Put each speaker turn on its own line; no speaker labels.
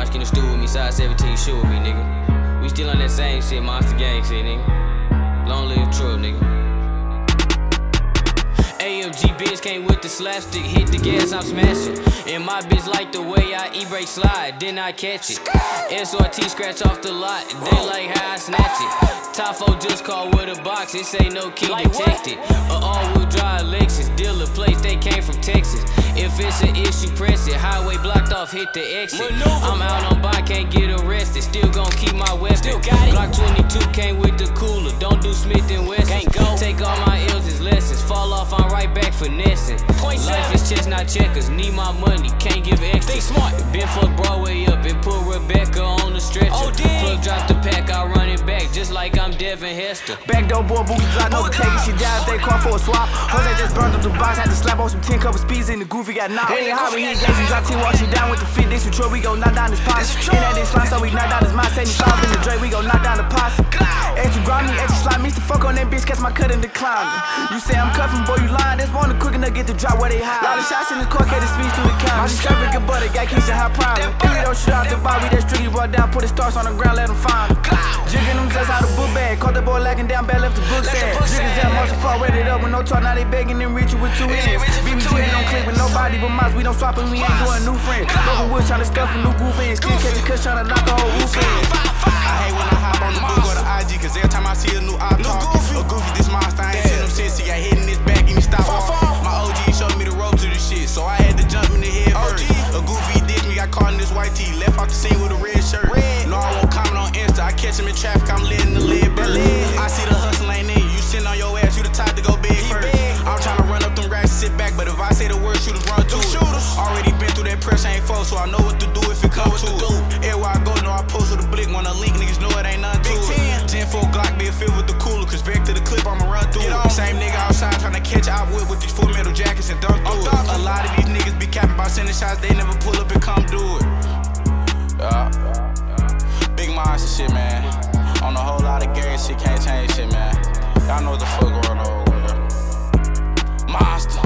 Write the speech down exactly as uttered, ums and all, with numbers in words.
Josh in the stool with me, size seventeen shoe with me, nigga. We still on that same shit, monster gang shit, nigga. Long live Trump, nigga. A M G bitch came with the slapstick, hit the gas, I'm smashing. And my bitch like the way I E-brake slide, then I catch it. S R T scratch off the lot, they like how I snatch it. Tafo just called with a box, it say no key detected. A all-wheel drive Lexus, dealer place, they came from Texas. If it's an issue, press it. Highway blocked off, hit the exit. I'm out on bond, can't get arrested. Still gon' keep my weapon. Glock twenty-two came with the cooler. Don't do Smith and Wesson. Take all my L's as lessons. Fall off, I'm right back finessing. Life is chess, not checkers. Need my money, can't give extra. Been fuck Broadway up and put Rebecca on the stretcher. Plug drop the pack, I run it back just like I'm Devin Hester.
Back door boy, booty block, no taking shit down if they call for a swap. Jose just burned up the box, had to slap on some ten couple speeds in the goofy got knocked. It ain't hot when he engaged, drop ten, walk you down with the fit. This Detroit, we gon' knock down his posse. In that this slime, so we knock down his mind. seventy-five in the Dre, we gon' knock down the posse. Extra grimy, extra slime, used to fuck on that bitch, catch my cut in the clown. You say I'm cuffin', boy, you lying. This one quick enough, get the drop where they hide. Lot of shots in the court, get the speech through the count. My discovery good butter, got keys and high problem. If we don't shoot out the bar, we that strictly brought down, put the stars on the ground, let them find them. Jigging them just out of book bag, caught the boy lacking down, bad left the book sad. Jiggers that muscle fall, read it up with no talk, now they begging and reaching with two ends. B B T, we don't click with nobody but miles, we don't swap and we ain't doing new friends. Broken wood trying to stuff a new goof in, still catch a cuss trying to knock the whole roof in.
I hate when I hop on the book or the I G, cause every time I see a new op talk, a goofy, this monster, I ain't seen him since he got hit in his back and he stopped walking. My O G showed me the ropes to the shit, so I had to jump in the head first. A goofy ditched me, got caught in this white tee, left off the scene with a red shirt. No, I won't comment on Insta, I catch him in traffic, I'm letting the lead back. I see the hustle ain't in you, you sitting on your ass, you the type to go big first. I'm trying to run up them racks, sit back, but if I say the word, shooters run to it. Already been through that pressure, ain't full, so I know what to do if it comes to it. Everywhere I go, know I post with a blick, when I link, niggas know it ain't nothing to it. ten four Glock, be a filled with the cooler, cause back to the clip, I'ma run through it. Same nigga outside trying to catch out with with these full metal jackets and dunk through it. A lot of these niggas be capping by sending shots, they never pull up and come do it. Yeah. Big monster shit, man. On a whole lot of gang shit, can't change shit, man. Y'all know what the fuck going on, man. Monster.